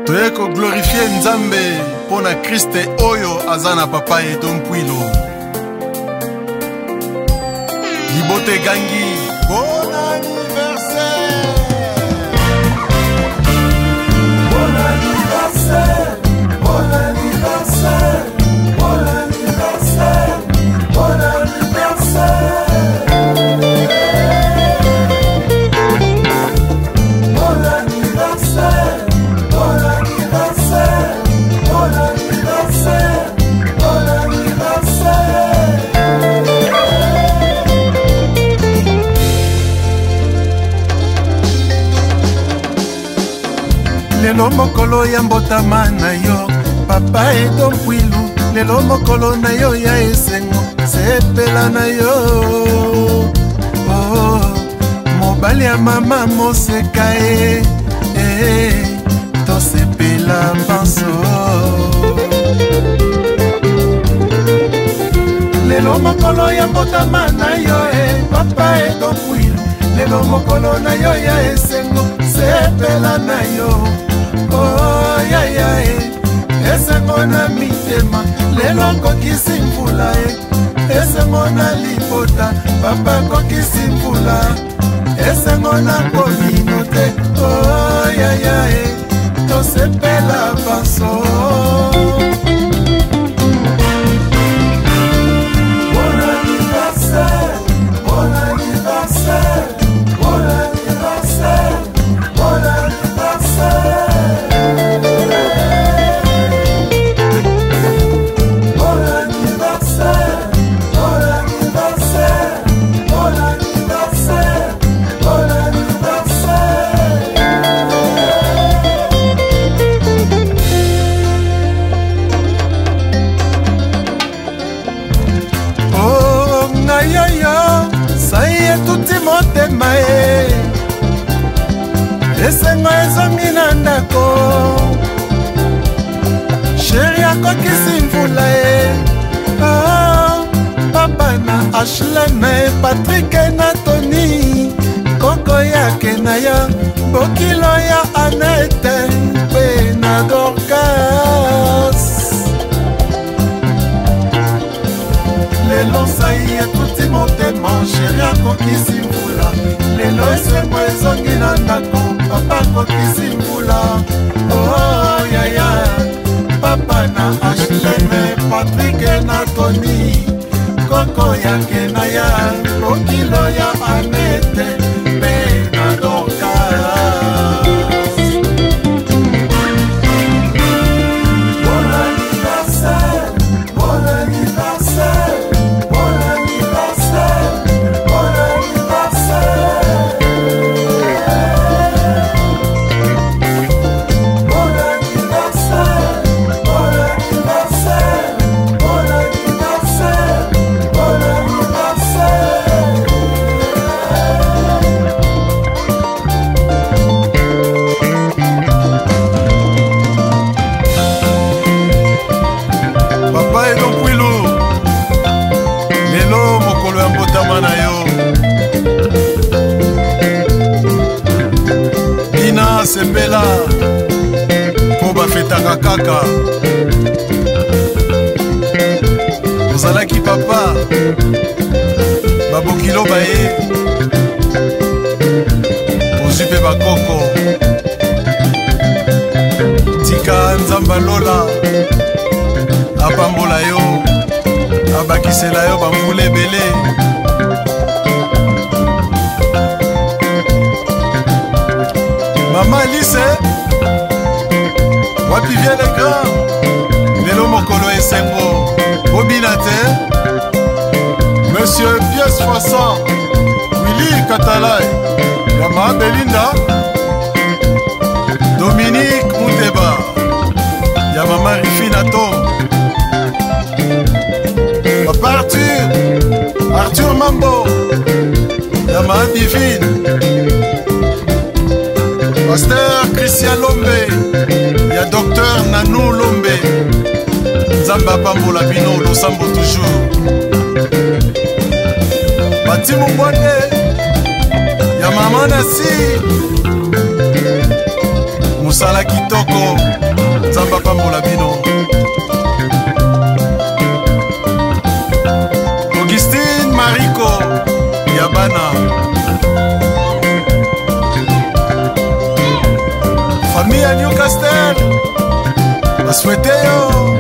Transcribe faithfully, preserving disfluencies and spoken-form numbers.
Toyeko glorifier Nzambe pona Christe oyo azana papa Edom Pwilo. Libote gangi. Bon anniversaire. Bon anniversaire. Bon anniversaire. Bon anniversaire. Bon anniversaire. Lelo mokolo ya mbotama na yo papa Edom Pwilo, lelo mokolo na yo ya esengo sepela na yo. Oh, mobali ya mama moseka e eh, tosepela panso. Lelo mokolo ya mbotama na yo e papa Edom Pwilo, lelo mokolo na yo ya esengo sepela na yo. Oh, ya ya e esengo na mitema lelo kokisi mvula e esengo na lipota papa kokisi mvula esengo na kominote. Oh, ya ya e tosepela panso. Bon anniversaire, bon anniversaire, bon anniversaire, bon anniversaire. Motema e esengo ezongi na ndako sheri akokisi mvula e. Oh, papa na Ashley e Patrick na Tony koko yake na ya bokilo ya Annette mpe na Dorcas. Lelo sai etuti motema sheri akokisi mvula lelo esengo ezongi na ndako papa kokisi mvula. Oh, ya ya papa na Ashley Patrick na Tony koko yake na ya bokilo ya Annette mpe na Dorcas. Bon anniversaire, bon anniversaire, bon anniversaire, bon anniversaire. Bon anniversaire, bon anniversaire, bon anniversaire, bon anniversaire. Papa Edom Pwilo, lelo mokolo ya mbotama na yo bina sembela po bafetaka kaka. Ozalaki papa babokilo baye ozwi mpe bakoko tika Nzamba lola apambola yo abakisela yo bamvula ebele. Mama Alice wapi vie le grand lelo mokolo esengo obina te. Monsieur Pièce Soissant Willy Katalai ya Mama Belinda Dominique Mouteba ya Mama Rifina Tom Papa Arthur Arthur Mambo ya Mama Divine Pasteur Christian Lombe ya Docteur Nanou Lombe. Nzambe apambola bino losambo toujours. Batimu Mbwande ya Mama Nasi bosala kitoko, nzamba pambola bino. Augustine Mariko Yabana, famille à Newcastle, la souhaité yo.